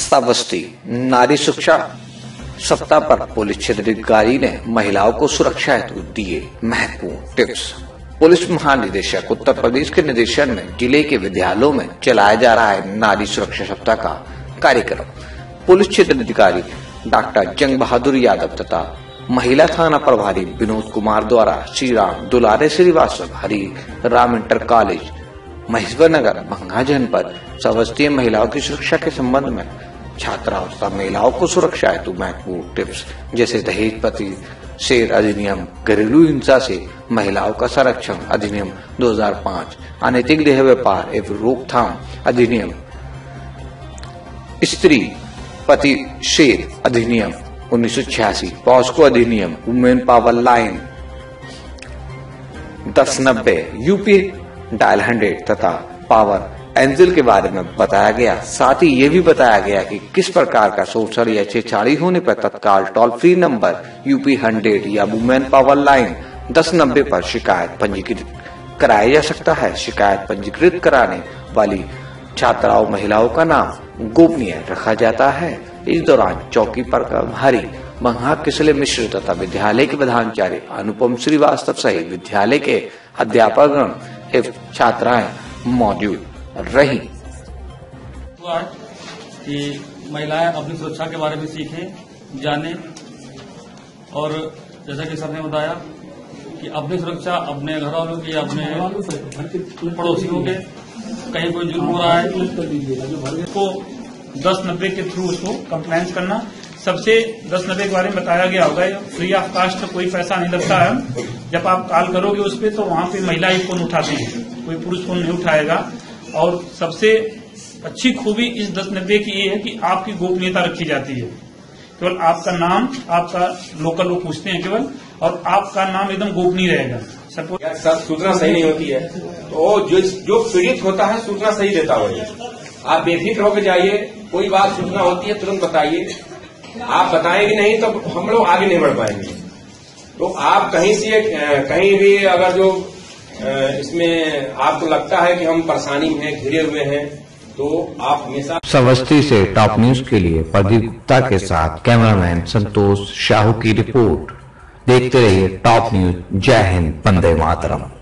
श्रावस्ती नारी सुरक्षा सप्ताह पर पुलिस क्षेत्राधिकारी ने महिलाओं को सुरक्षा हेतु दिए महत्वपूर्ण टिप्स। पुलिस महानिदेशक उत्तर प्रदेश के निर्देशन में जिले के विद्यालयों में चलाया जा रहा है नारी सुरक्षा सप्ताह का कार्यक्रम। पुलिस क्षेत्राधिकारी डॉक्टर जंग बहादुर यादव तथा महिला थाना प्रभारी विनोद कुमार द्वारा श्री राम दुलारे श्रीवास्तव हरि राम इंटर कॉलेज महेश्वर नगर भंगा जनपद श्रावस्ती महिलाओं की सुरक्षा के संबंध में छात्राओं तथा महिलाओं को सुरक्षा हेतु महत्वपूर्ण टिप्स जैसे दहेज प्रतिषेध अधिनियम, घरेलू हिंसा से महिलाओं का संरक्षण अधिनियम 2005, अनैतिक देह व्यापार एवं रोकथाम अधिनियम, स्त्री प्रतिषेध अधिनियम 1986, पॉस्को अधिनियम, women power line 1090, UP dial 100 तथा पावर एंजल के बारे में बताया गया। साथ ही ये भी बताया गया कि किस प्रकार का शोषण या छेड़छाड़ी होने पर तत्काल टोल फ्री नंबर यूपी 100 या वुमेन पावर लाइन 1090 पर शिकायत पंजीकृत कराया जा सकता है। शिकायत पंजीकृत कराने वाली छात्राओं महिलाओं का नाम गोपनीय रखा जाता है। इस दौरान चौकी पर प्रभारी भंगा किसले मिश्र तथा विद्यालय के प्रधानाचार्य अनुपम श्रीवास्तव सहित विद्यालय के अध्यापकगण एवं छात्राएं मौजूद रही। कि महिलाएं अपनी सुरक्षा के बारे में सीखें, जाने, और जैसा कि सर ने बताया कि अपनी सुरक्षा अपने घर वालों की, अपने पड़ोसियों के, कहीं कोई जुर्म हो रहा है तो 1090 के थ्रू उसको कंप्लेंट करना। सबसे 1090 के बारे में बताया गया होगा, फ्री ऑफ कास्ट, कोई पैसा नहीं लगता है। जब आप कॉल करोगे उस पर तो वहां पे महिला ही फोन उठाती है, कोई पुरुष फोन नहीं उठाएगा। और सबसे अच्छी खूबी इस 1090 की ये है कि आपकी गोपनीयता रखी जाती है। केवल आपका नाम, आपका लोकल लोग पूछते हैं केवल, और आपका नाम एकदम गोपनीय रहेगा। सब सूचना सही नहीं होती है तो जो पीड़ित होता है सूचना सही देता होगी। आप बेफिक्र होकर जाइए, कोई बात सूचना होती है तुरंत बताइए। आप बताएंगे नहीं तो हम लोग आगे नहीं बढ़ पाएंगे। तो आप कहीं भी अगर जो इसमें आपको लगता है कि हम परेशानी में हैं, घिरे हुए हैं, तो आप हमेशा। श्रावस्ती से टॉप न्यूज के लिए प्रदीप गुप्ता के साथ कैमरामैन संतोष शाहू की रिपोर्ट। देखते रहिए टॉप न्यूज। जय हिंद, वंदे मातरम।